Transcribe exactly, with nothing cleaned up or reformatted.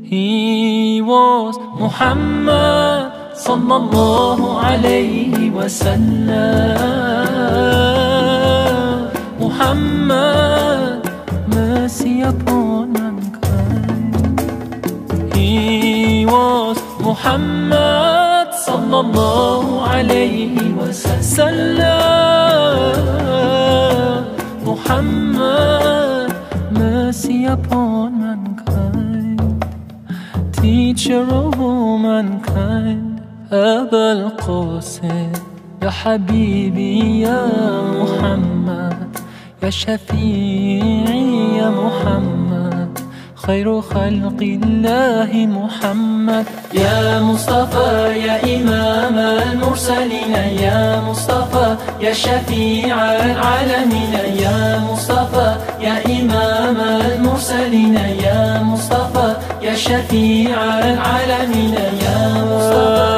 He was Muhammad sallallahu alayhi wa sallam. Muhammad, mercy upon mankind. He was Muhammad sallallahu alayhi wa sallam. Muhammad, mercy upon mankind. Teacher of all mankind, أبا القاسم يا حبيبي يا محمد، يا شفيعي يا محمد، خير خلق الله محمد. يا مصطفى يا إمام المرسلين، يا مصطفى يا شفيع العالمين، يا مصطفى يا إمام المرسلين، يا مصطفى يا شفيع العالمين، يا مصطفى